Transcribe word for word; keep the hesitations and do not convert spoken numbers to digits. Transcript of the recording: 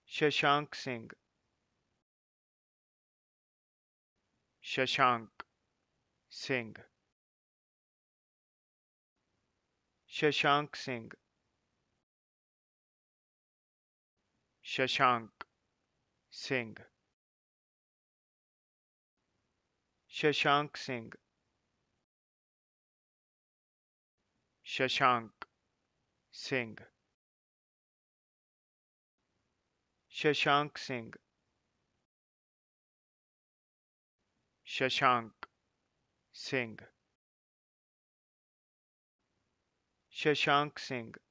Shashank Singh. Shashank Singh. Shashank Singh. Shashank Singh. Shashank Singh. Shashank Singh. Shashank Singh. Shashank Singh. Shashank Singh.